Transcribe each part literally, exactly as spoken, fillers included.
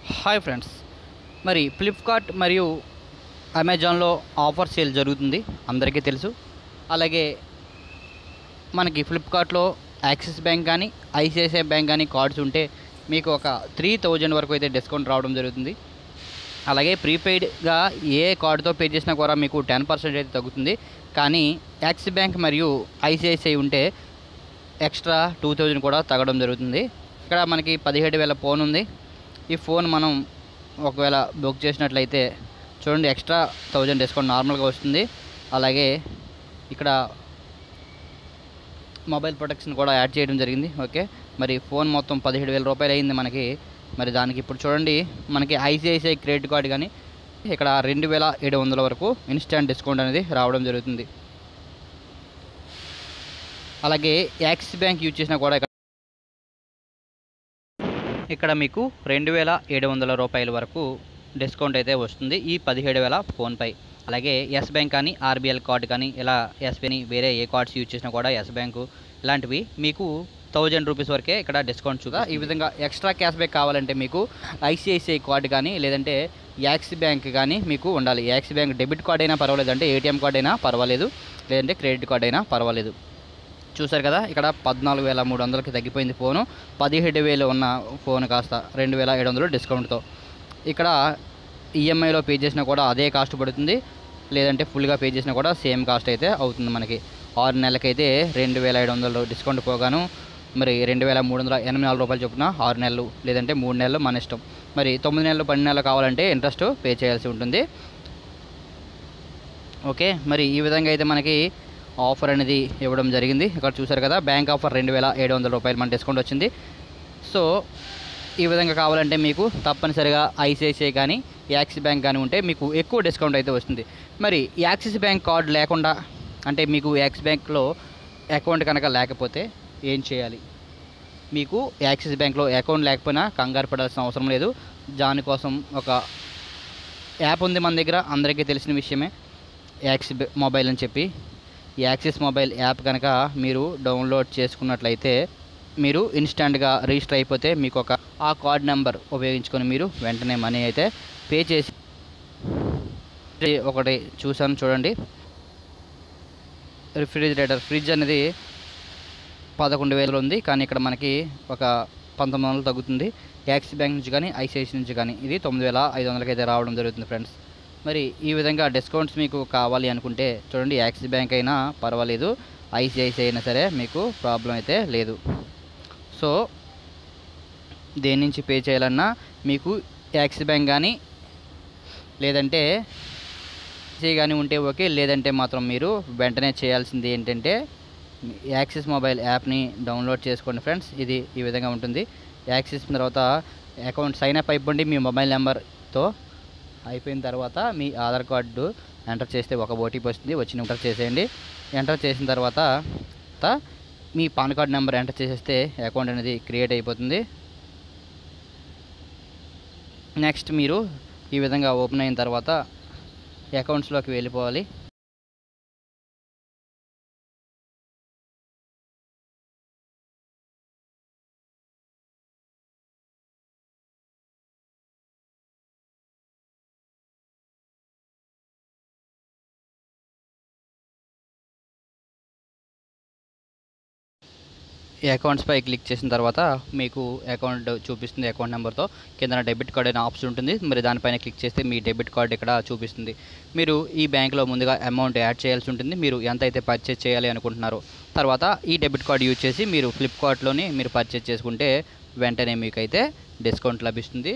Hi friends, మరి Flipkart మరియు అమెజాన్లో ఆఫర్ సేల్ జరుగుతుంది, అందరికీ తెలుసు. అలాగే మనకి ఫ్లిప్కార్ట్లో యాక్సిస్ బ్యాంక్ కానీ ఐసిఐసిఐ బ్యాంక్ కానీ కార్డ్స్ ఉంటే మీకు ఒక త్రీ థౌజండ్ వరకు అయితే డిస్కౌంట్ రావడం జరుగుతుంది. అలాగే ప్రీపెయిడ్గా ఏ కార్డుతో పే చేసినా కూడా మీకు టెన్ పర్సెంట్ అయితే తగ్గుతుంది. కానీ యాక్సిస్ బ్యాంక్ మరియు ఐసిఐసిఐ ఉంటే ఎక్స్ట్రా టూ థౌజండ్ కూడా తగ్గడం జరుగుతుంది. ఇక్కడ మనకి పదిహేడు వేల ఫోన్ ఉంది. ఈ ఫోన్ మనం ఒకవేళ బుక్ చేసినట్లయితే చూడండి, ఎక్స్ట్రా థౌజండ్ డిస్కౌంట్ నార్మల్గా వస్తుంది. అలాగే ఇక్కడ మొబైల్ ప్రొటెక్షన్ కూడా యాడ్ చేయడం జరిగింది. ఓకే, మరి ఫోన్ మొత్తం పదిహేడు వేల రూపాయలు అయింది మనకి. మరి దానికి ఇప్పుడు చూడండి, మనకి ఐసిఐసిఐ క్రెడిట్ కార్డ్ కానీ ఇక్కడ రెండు వేల ఏడు వందల వరకు ఇన్స్టాంట్ డిస్కౌంట్ అనేది రావడం జరుగుతుంది. అలాగే యాక్సిస్ బ్యాంక్ యూజ్ చేసినా కూడా ఇక్కడ మీకు రెండు వేల ఏడు వందల రూపాయల వరకు డిస్కౌంట్ అయితే వస్తుంది ఈ పదిహేడు వేల ఫోన్పై. అలాగే ఎస్ బ్యాంక్ కానీ ఆర్బీఎల్ కార్డు కానీ ఇలా ఎస్బీఐ వేరే ఏ కార్డ్స్ యూజ్ చేసినా కూడా ఎస్ బ్యాంకు ఇలాంటివి మీకు థౌజండ్ రూపీస్ వరకే ఇక్కడ డిస్కౌంట్ చూగా. ఈ విధంగా ఎక్స్ట్రా క్యాష్ బ్యాక్ కావాలంటే మీకు ఐసిఐసిఐ కార్డు కానీ లేదంటే యాక్సిస్ బ్యాంక్ కానీ మీకు ఉండాలి. యాక్సిస్ బ్యాంక్ డెబిట్ కార్డ్ అయినా పర్వాలేదు, అంటే ఏటీఎం కార్డ్ అయినా పర్వాలేదు, లేదంటే క్రెడిట్ కార్డ్ అయినా పర్వాలేదు. చూసారు కదా, ఇక్కడ పద్నాలుగు వేల మూడు వందలకి తగ్గిపోయింది ఫోను. పదిహేడు వేలు ఉన్న ఫోన్ కాస్త రెండు వేల ఏడు వందలు డిస్కౌంట్తో. ఇక్కడ ఈఎంఐలో పే చేసినా కూడా అదే కాస్ట్ పడుతుంది, లేదంటే ఫుల్గా పే చేసినా కూడా సేమ్ కాస్ట్ అయితే అవుతుంది. మనకి ఆరు నెలలకైతే రెండు వేల ఐదు వందలు డిస్కౌంట్ పోగాను మరి రెండు వేల మూడు వందల ఎనభై నాలుగు రూపాయలు చొప్పున ఆరు నెలలు లేదంటే మూడు నెలలు మన ఇష్టం. మరి తొమ్మిది నెలలు పన్నెండు నెలలు కావాలంటే ఇంట్రెస్ట్ పే చేయాల్సి ఉంటుంది. ఓకే, మరి ఈ విధంగా అయితే మనకి ఆఫర్ అనేది ఇవ్వడం జరిగింది. ఇక్కడ చూసారు కదా, బ్యాంక్ ఆఫర్ రెండు వేల ఏడు వందల రూపాయలు మన డిస్కౌంట్ వచ్చింది. సో ఈ విధంగా కావాలంటే మీకు తప్పనిసరిగా ఐసిఐసిఐ కానీ యాక్సిస్ బ్యాంక్ కానీ ఉంటే మీకు ఎక్కువ డిస్కౌంట్ అయితే వస్తుంది. మరి యాక్సిస్ బ్యాంక్ కార్డు లేకుండా, అంటే మీకు యాక్సిస్ బ్యాంక్లో అకౌంట్ కనుక లేకపోతే ఏం చేయాలి? మీకు యాక్సిస్ బ్యాంక్లో అకౌంట్ లేకపోయినా కంగారు పడాల్సిన అవసరం లేదు. దానికోసం ఒక యాప్ ఉంది మన దగ్గర, అందరికీ తెలిసిన విషయమే, యాక్సిస్ మొబైల్ అని చెప్పి. యాక్సిస్ మొబైల్ యాప్ కనుక మీరు డౌన్లోడ్ చేసుకున్నట్లయితే మీరు ఇన్స్టాంట్గా రిజిస్టర్ అయిపోతే మీకు ఒక ఆ కార్డ్ నెంబర్ ఉపయోగించుకొని మీరు వెంటనే మనీ అయితే పే చేసి. ఒకటి చూసాను చూడండి, రిఫ్రిజిరేటర్ ఫ్రిడ్జ్ అనేది పదకొండు వేలు ఉంది, కానీ ఇక్కడ మనకి ఒక పంతొమ్మిది వందలు తగ్గుతుంది. యాక్సిస్ బ్యాంక్ నుంచి కానీ ఐసిఐసి నుంచి కానీ ఇది తొమ్మిది వేల ఐదు వందలకి అయితే రావడం జరుగుతుంది ఫ్రెండ్స్. మరి ఈ విధంగా డిస్కౌంట్స్ మీకు కావాలి అనుకుంటే చూడండి, యాక్సిస్ బ్యాంక్ అయినా పర్వాలేదు, ఐసిఐసిఐ అయినా సరే మీకు ప్రాబ్లం అయితే లేదు. సో దేని నుంచి పే చేయాలన్నా మీకు యాక్సిస్ బ్యాంక్ కానీ లేదంటే ఐసిఐ కానీ ఉంటే ఓకే, లేదంటే మాత్రం మీరు వెంటనే చేయాల్సింది ఏంటంటే యాక్సిస్ మొబైల్ యాప్ని డౌన్లోడ్ చేసుకోండి ఫ్రెండ్స్. ఇది ఈ విధంగా ఉంటుంది. యాక్సిస్ తర్వాత అకౌంట్ సైన్ అప్ అయిపోండి మీ మొబైల్ నెంబర్తో. అయిపోయిన తర్వాత మీ ఆధార్ కార్డు ఎంటర్ చేస్తే ఒక ఓటీపీ వస్తుంది, వచ్చిన ఎంటర్ చేసేయండి. ఎంటర్ చేసిన తర్వాత మీ పాన్ కార్డ్ నెంబర్ ఎంటర్ చేసేస్తే అకౌంట్ అనేది క్రియేట్ అయిపోతుంది. నెక్స్ట్ మీరు ఈ విధంగా ఓపెన్ అయిన తర్వాత అకౌంట్స్లోకి వెళ్ళిపోవాలి. అకౌంట్స్పై క్లిక్ చేసిన తర్వాత మీకు అకౌంట్ చూపిస్తుంది. అకౌంట్ నెంబర్తో కింద డెబిట్ కార్డ్ అనే ఆప్షన్ ఉంటుంది. మరి దానిపైన క్లిక్ చేస్తే మీ డెబిట్ కార్డ్ ఇక్కడ చూపిస్తుంది. మీరు ఈ బ్యాంక్లో ముందుగా అమౌంట్ యాడ్ చేయాల్సి ఉంటుంది, మీరు ఎంత అయితే పర్చేజ్ చేయాలి అనుకుంటున్నారో. తర్వాత ఈ డెబిట్ కార్డ్ యూజ్ చేసి మీరు ఫ్లిప్కార్ట్లోని మీరు పర్చేజ్ చేసుకుంటే వెంటనే మీకైతే డిస్కౌంట్ లభిస్తుంది.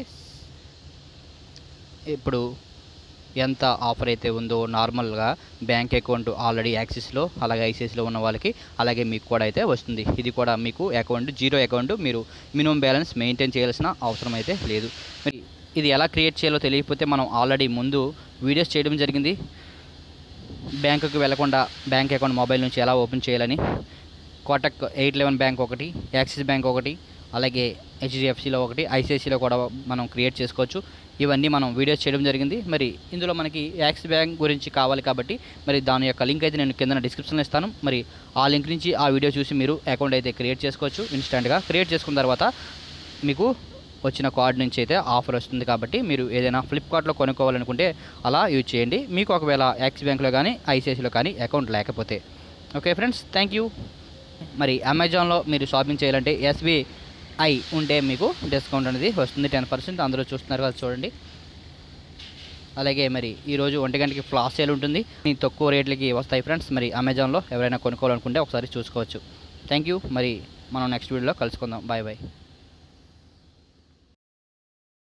ఇప్పుడు ఎంత ఆఫర్ అయితే ఉందో నార్మల్గా బ్యాంక్ అకౌంట్ ఆల్రెడీ యాక్సిస్లో అలాగే ఐసిఐసిలో ఉన్న వాళ్ళకి అలాగే మీకు కూడా అయితే వస్తుంది. ఇది కూడా మీకు అకౌంట్ జీరో అకౌంట్, మీరు మినిమం బ్యాలెన్స్ మెయింటైన్ చేయాల్సిన అవసరం అయితే లేదు. మరి ఇది ఎలా క్రియేట్ చేయాలో తెలియకపోతే మనం ఆల్రెడీ ముందు వీడియోస్ చేయడం జరిగింది. బ్యాంకుకి వెళ్లకుండా బ్యాంక్ అకౌంట్ మొబైల్ నుంచి ఎలా ఓపెన్ చేయాలని. కోటక్ ఎయిట్ లెవెన్ బ్యాంక్ ఒకటి, యాక్సిస్ బ్యాంక్ ఒకటి, అలాగే హెచ్డిఎఫ్సిలో ఒకటి, ఐసిఐసిలో కూడా మనం క్రియేట్ చేసుకోవచ్చు. ఇవన్నీ మనం వీడియోస్ చేయడం జరిగింది. మరి ఇందులో మనకి యాక్సిస్ బ్యాంక్ గురించి కావాలి కాబట్టి మరి దాని యొక్క లింక్ అయితే నేను కింద డిస్క్రిప్షన్లో ఇస్తాను. మరి ఆ లింక్ నుంచి ఆ వీడియో చూసి మీరు అకౌంట్ అయితే క్రియేట్ చేసుకోవచ్చు ఇన్స్టాంట్గా. క్రియేట్ చేసుకున్న తర్వాత మీకు వచ్చిన కార్డు నుంచి అయితే ఆఫర్ వస్తుంది. కాబట్టి మీరు ఏదైనా ఫ్లిప్కార్ట్లో కొనుక్కోవాలనుకుంటే అలా యూజ్ చేయండి, మీకు ఒకవేళ యాక్సిస్ బ్యాంక్లో కానీ ఐసిఐసిలో కానీ అకౌంట్ లేకపోతే. Okay friends, thank you. మరి అమెజాన్లో మీరు షాపింగ్ చేయాలంటే ఎస్బీఐ ఉంటే మీకు డిస్కౌంట్ అనేది వస్తుంది టెన్ పర్సెంట్. అందరూ చూస్తున్నారు కదా, చూడండి. అలాగే మరి ఈరోజు ఒంటి గంటకి ఫ్లాష్ సేల్ ఉంటుంది, తక్కువ రేట్లకి వస్తాయి ఫ్రెండ్స్. మరి అమెజాన్లో ఎవరైనా కొనుక్కోవాలనుకుంటే ఒకసారి చూసుకోవచ్చు. Thank you. మరి మనం నెక్స్ట్ వీడియోలో కలుసుకుందాం. Bye bye.